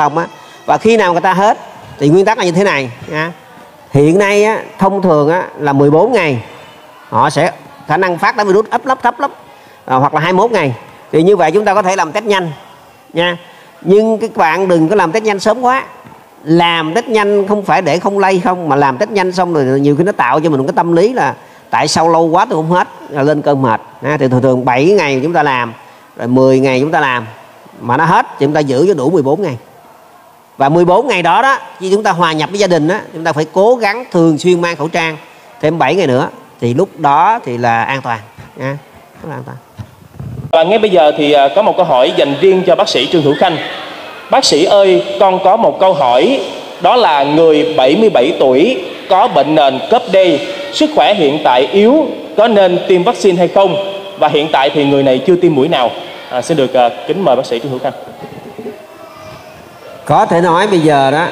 lòng á. Và khi nào người ta hết thì nguyên tắc là như thế này nha. Hiện nay á, thông thường á, là 14 ngày họ sẽ khả năng phát ra virus ấp lấp thấp lắm, hoặc là 21 ngày. Thì như vậy chúng ta có thể làm test nhanh nha. Nhưng các bạn đừng có làm test nhanh sớm quá. Làm test nhanh không phải để không lây không, mà làm test nhanh xong rồi nhiều khi nó tạo cho mình một cái tâm lý là tại sao lâu quá tôi không hết, là lên cơn mệt. Thì thường 7 ngày chúng ta làm, rồi 10 ngày chúng ta làm, mà nó hết thì chúng ta giữ cho đủ 14 ngày. Và 14 ngày đó đó, khi chúng ta hòa nhập với gia đình đó, chúng ta phải cố gắng thường xuyên mang khẩu trang thêm 7 ngày nữa, thì lúc đó thì là an toàn nha, rất là an toàn. Và ngay bây giờ thì có một câu hỏi dành riêng cho bác sĩ Trương Hữu Khanh. Bác sĩ ơi, con có một câu hỏi, đó là người 77 tuổi có bệnh nền cấp D, sức khỏe hiện tại yếu, có nên tiêm vaccine hay không? Và hiện tại thì người này chưa tiêm mũi nào. Xin được kính mời bác sĩ Trương Hữu Khanh. Có thể nói bây giờ đó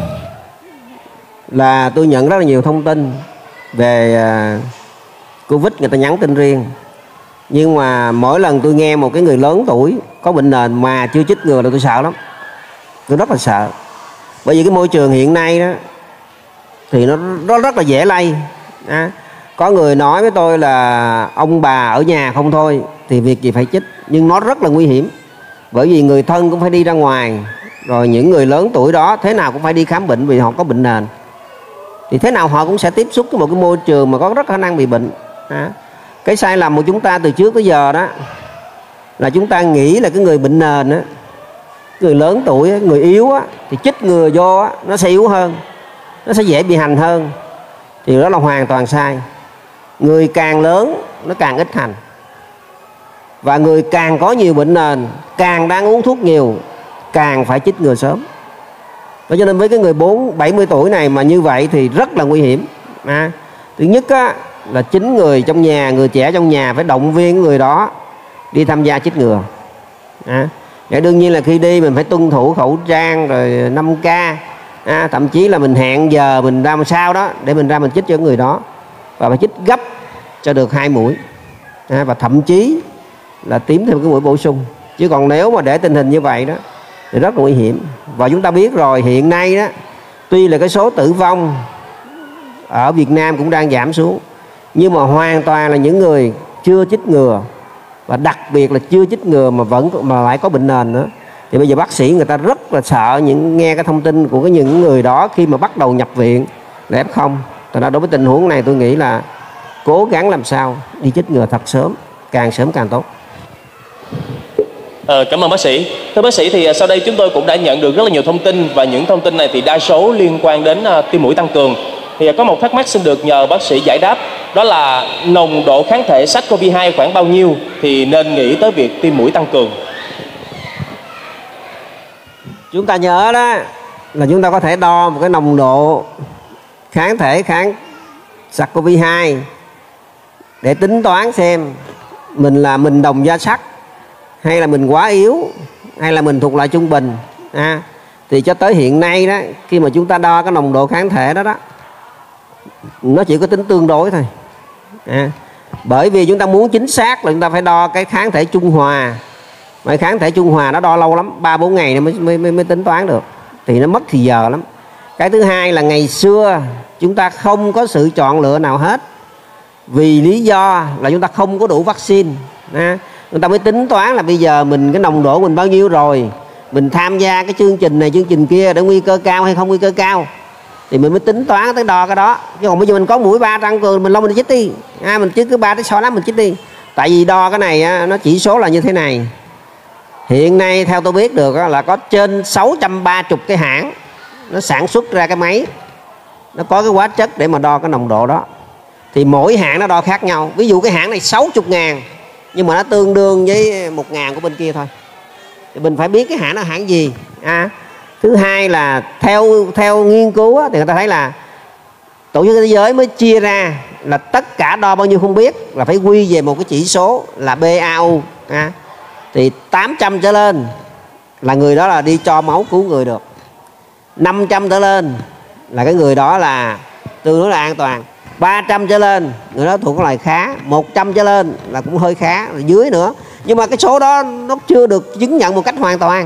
là tôi nhận rất là nhiều thông tin về Covid, người ta nhắn tin riêng. Nhưng mà mỗi lần tôi nghe một cái người lớn tuổi có bệnh nền mà chưa chích ngừa là tôi sợ lắm. Tôi rất là sợ. Bởi vì cái môi trường hiện nay đó thì nó rất là dễ lây. Có người nói với tôi là ông bà ở nhà không thôi thì việc gì phải chích. Nhưng nó rất là nguy hiểm. Bởi vì người thân cũng phải đi ra ngoài. Rồi những người lớn tuổi đó thế nào cũng phải đi khám bệnh vì họ có bệnh nền. Thì thế nào họ cũng sẽ tiếp xúc với một cái môi trường mà có rất khả năng bị bệnh. Cái sai lầm của chúng ta từ trước tới giờ đó là chúng ta nghĩ là cái người bệnh nền á, người lớn tuổi á, người yếu á, thì chích ngừa vô á, nó sẽ yếu hơn, nó sẽ dễ bị hành hơn. Thì đó là hoàn toàn sai. Người càng lớn nó càng ít hành. Và người càng có nhiều bệnh nền, càng đang uống thuốc nhiều, càng phải chích ngừa sớm. Cho nên với cái người 70 tuổi này mà như vậy thì rất là nguy hiểm. Thứ nhất á, là chính người trong nhà, người trẻ trong nhà phải động viên người đó đi tham gia chích ngừa. Đương nhiên là khi đi mình phải tuân thủ khẩu trang rồi 5K, thậm chí là mình hẹn giờ mình ra sao đó để mình ra mình chích cho người đó, và phải chích gấp cho được 2 mũi, và thậm chí là tiêm thêm cái mũi bổ sung. Chứ còn nếu mà để tình hình như vậy đó thì rất là nguy hiểm. Và chúng ta biết rồi, hiện nay đó tuy là cái số tử vong ở Việt Nam cũng đang giảm xuống, nhưng mà hoàn toàn là những người chưa chích ngừa, và đặc biệt là chưa chích ngừa mà lại có bệnh nền nữa. Thì bây giờ bác sĩ người ta rất là sợ nghe cái thông tin của những người đó khi mà bắt đầu nhập viện là F0. Thật ra đối với tình huống này tôi nghĩ là cố gắng làm sao đi chích ngừa thật sớm càng tốt. Cảm ơn bác sĩ. Thưa bác sĩ, thì sau đây chúng tôi cũng đã nhận được rất là nhiều thông tin, và những thông tin này thì đa số liên quan đến tiêm mũi tăng cường. Thì có một thắc mắc xin được nhờ bác sĩ giải đáp, đó là nồng độ kháng thể SARS-CoV-2 khoảng bao nhiêu thì nên nghĩ tới việc tiêm mũi tăng cường? Chúng ta nhớ đó là chúng ta có thể đo một cái nồng độ kháng thể kháng SARS-CoV-2 để tính toán xem mình là mình đồng da sắt, hay là mình quá yếu, hay là mình thuộc loại trung bình. Thì cho tới hiện nay đó, khi mà chúng ta đo cái nồng độ kháng thể đó nó chỉ có tính tương đối thôi. Bởi vì chúng ta muốn chính xác là chúng ta phải đo cái kháng thể trung hòa. Mà kháng thể trung hòa nó đo lâu lắm, 3-4 ngày mới tính toán được, thì nó mất thì giờ lắm. Cái thứ hai là ngày xưa chúng ta không có sự chọn lựa nào hết, vì lý do là chúng ta không có đủ vaccine. Chúng ta mới tính toán là bây giờ cái nồng độ mình bao nhiêu rồi, mình tham gia cái chương trình này chương trình kia để nguy cơ cao hay không nguy cơ cao, thì mình mới tính toán tới đo cái đó. Chứ còn bây giờ mình có mũi 3 tăng cường mình lo mình chích đi, mình chích cứ 3 tới 6 tháng mình chích đi. Tại vì đo cái này nó chỉ số là như thế này. Hiện nay theo tôi biết được là có trên 630 cái hãng nó sản xuất ra cái máy, nó có cái hóa chất để mà đo cái nồng độ đó. Thì mỗi hãng nó đo khác nhau. Ví dụ cái hãng này 60.000 nhưng mà nó tương đương với 1.000 của bên kia thôi. Thì mình phải biết cái hãng nó hãng gì. Thứ hai là theo nghiên cứu thì người ta thấy là Tổ chức Thế giới mới chia ra là tất cả đo bao nhiêu không biết, là phải quy về một cái chỉ số là BAU. Thì 800 trở lên là người đó là đi cho máu cứu người được. 500 trở lên là cái người đó là tương đối là an toàn. 300 trở lên người đó thuộc cái loại khá. 100 trở lên là cũng hơi khá, rồi dưới nữa. Nhưng mà cái số đó nó chưa được chứng nhận một cách hoàn toàn.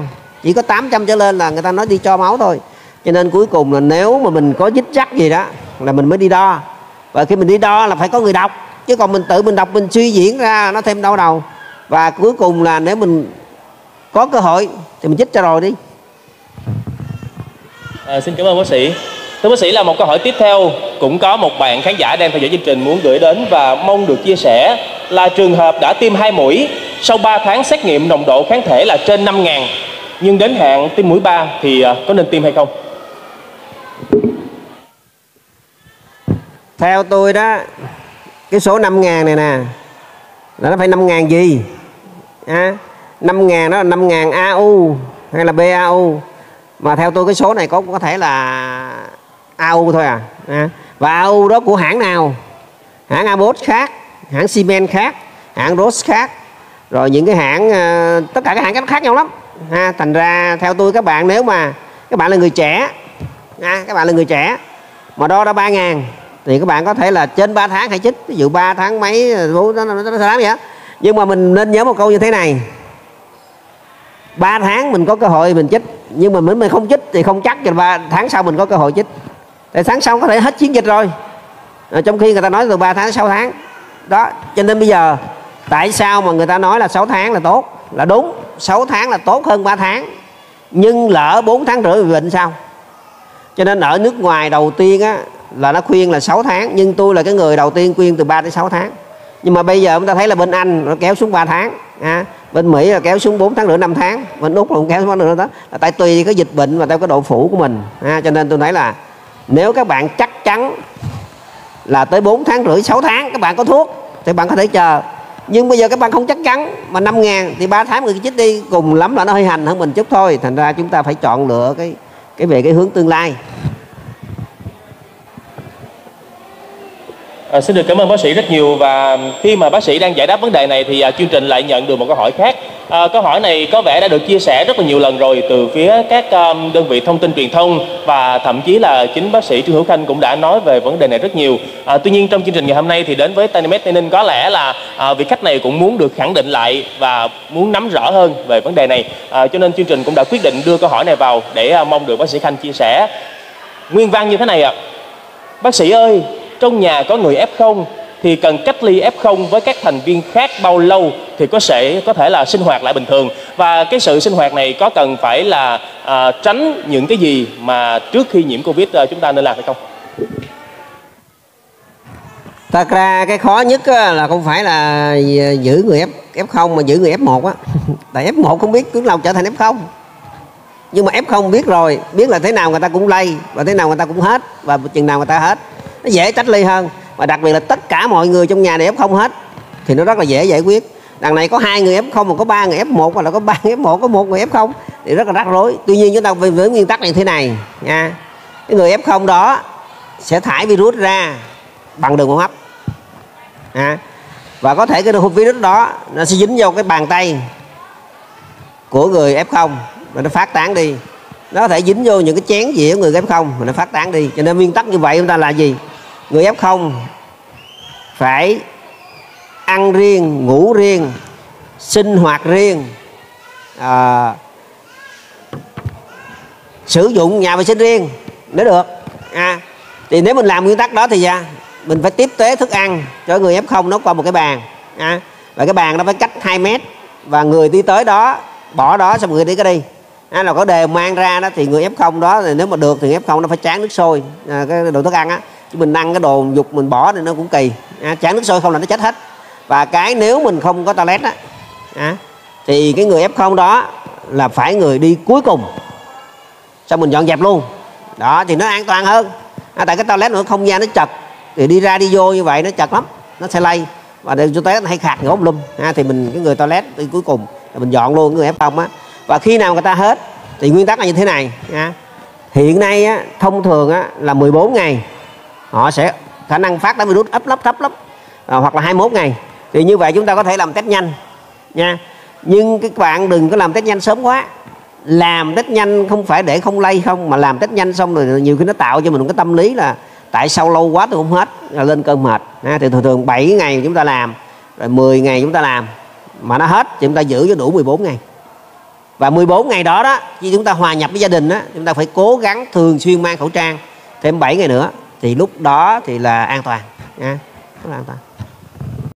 chỉ có 800 trở lên là người ta nói đi cho máu thôi. Cho nên cuối cùng là nếu mà mình có dích rắc gì đó là mình mới đi đo, và khi mình đi đo là phải có người đọc, chứ còn mình tự mình đọc mình suy diễn ra nó thêm đau đầu. Và cuối cùng là nếu mình có cơ hội thì mình chích cho rồi đi. Xin cảm ơn bác sĩ. Thưa bác sĩ, là một câu hỏi tiếp theo cũng có một bạn khán giả đang theo dõi chương trình muốn gửi đến và mong được chia sẻ, là trường hợp đã tiêm 2 mũi, sau 3 tháng xét nghiệm nồng độ kháng thể là trên 5.000, nhưng đến hạn tiêm mũi 3 thì có nên tiêm hay không? Theo tôi đó, cái số 5.000 này nè là nó phải 5.000 gì? 5.000 đó là 5.000 AU hay là BAU. Mà theo tôi cái số này có thể là AU thôi à. Và AU đó của hãng nào? Hãng Abbott khác, hãng Siemens khác, hãng Roche khác, rồi những cái hãng, tất cả các hãng khác nhau lắm. Thành ra theo tôi, các bạn nếu mà các bạn là người trẻ, các bạn là người trẻ mà đo ra 3.000 thì các bạn có thể là trên 3 tháng hãy chích. Ví dụ 3 tháng mấy nó sẽ làm gì hết. Nhưng mà mình nên nhớ một câu như thế này: 3 tháng mình có cơ hội mình chích, nhưng mà mình không chích thì không chắc là 3 tháng sau mình có cơ hội chích. Tại tháng sau có thể hết chiến dịch rồi, trong khi người ta nói từ 3 tháng 6 tháng đó. Cho nên bây giờ tại sao mà người ta nói là 6 tháng là tốt? Là đúng, 6 tháng là tốt hơn 3 tháng, nhưng lỡ 4 tháng rưỡi bị bệnh sao? Cho nên ở nước ngoài đầu tiên á là nó khuyên là 6 tháng, nhưng tôi là cái người đầu tiên khuyên từ 3 đến 6 tháng. Nhưng mà bây giờ chúng ta thấy là bên Anh nó kéo xuống 3 tháng, bên Mỹ là kéo xuống 4 tháng rưỡi 5 tháng, bên Úc cũng kéo xuống nữa đó. Là tại tùy cái dịch bệnh và theo cái độ phủ của mình. Cho nên tôi thấy là nếu các bạn chắc chắn là tới 4 tháng rưỡi 6 tháng các bạn có thuốc thì bạn có thể chờ. Nhưng bây giờ các bạn không chắc chắn mà 5.000 thì 3 tháng người chích đi, cùng lắm là nó hơi hành hơn mình chút thôi. Thành ra chúng ta phải chọn lựa cái về cái hướng tương lai. Xin được cảm ơn bác sĩ rất nhiều. Và khi mà bác sĩ đang giải đáp vấn đề này thì chương trình lại nhận được một câu hỏi khác. Câu hỏi này có vẻ đã được chia sẻ rất là nhiều lần rồi từ phía các đơn vị thông tin truyền thông, và thậm chí là chính bác sĩ Trương Hữu Khanh cũng đã nói về vấn đề này rất nhiều. Tuy nhiên trong chương trình ngày hôm nay thì đến với Tanimed Tây Ninh có lẽ là vị khách này cũng muốn được khẳng định lại và muốn nắm rõ hơn về vấn đề này, cho nên chương trình cũng đã quyết định đưa câu hỏi này vào để mong được bác sĩ Khanh chia sẻ. Nguyên văn như thế này ạ: bác sĩ ơi, trong nhà có người F0 thì cần cách ly F0 với các thành viên khác bao lâu thì có thể là sinh hoạt lại bình thường, và cái sự sinh hoạt này có cần phải là tránh những cái gì mà trước khi nhiễm Covid chúng ta nên làm hay không? Thật ra cái khó nhất là không phải là giữ người F0 mà giữ người F1 á. Tại F1 không biết lúc nào trở thành F0, nhưng mà F0 biết rồi, biết là thế nào người ta cũng lây và thế nào người ta cũng hết, và chừng nào người ta hết nó dễ cách ly hơn. Và đặc biệt là tất cả mọi người trong nhà đều F0 hết thì nó rất là dễ giải quyết. Đằng này có 2 người F0 mà có 3 người F1, hoặc là có 3 người F1 có 1 người F0 thì rất là rắc rối. Tuy nhiên chúng ta với nguyên tắc này thế này nha: cái người F0 đó sẽ thải virus ra bằng đường hô hấp, và có thể cái virus đó nó sẽ dính vào cái bàn tay của người F0 và nó phát tán đi. Nó có thể dính vô những cái chén dĩa của người F0 mà nó phát tán đi. Cho nên nguyên tắc như vậy chúng ta là gì? Người F0 phải ăn riêng, ngủ riêng, sinh hoạt riêng, sử dụng nhà vệ sinh riêng nếu được. Thì nếu mình làm nguyên tắc đó thì mình phải tiếp tế thức ăn cho người F0 nó qua một cái bàn, và cái bàn nó phải cách 2 mét, và người đi tới đó bỏ đó xong người đi cái đi. Là có đều mang ra đó thì người F0 đó thì nếu mà được thì F0 nó phải tráng nước sôi, cái đồ thức ăn á, chứ mình ăn cái đồ dục mình bỏ thì nó cũng kỳ. Tráng nước sôi không là nó chết hết. Và cái nếu mình không có toilet á, thì cái người F0 đó là phải người đi cuối cùng, xong mình dọn dẹp luôn đó thì nó an toàn hơn. Tại cái toilet nữa không gian nó chật thì đi ra đi vô như vậy nó chật lắm, nó sẽ lây và cho toilet hay khạc gốm lum. Thì mình cái người toilet đi cuối cùng là mình dọn luôn người F0 á. Và khi nào người ta hết thì nguyên tắc là như thế này. Hiện nay á, thông thường á, là 14 ngày họ sẽ khả năng phát tán virus thấp lắm, hoặc là 21 ngày. Thì như vậy chúng ta có thể làm test nhanh nha. Nhưng các bạn đừng có làm test nhanh sớm quá. Làm test nhanh không phải để không lây không, mà làm test nhanh xong rồi nhiều khi nó tạo cho mình một cái tâm lý là tại sao lâu quá tôi không hết, là lên cơn mệt. Thì thường 7 ngày chúng ta làm, rồi 10 ngày chúng ta làm mà nó hết thì chúng ta giữ cho đủ 14 ngày. Và 14 ngày đó đó, khi chúng ta hòa nhập với gia đình đó, chúng ta phải cố gắng thường xuyên mang khẩu trang thêm 7 ngày nữa, thì lúc đó thì là an toàn nha, rất là an toàn.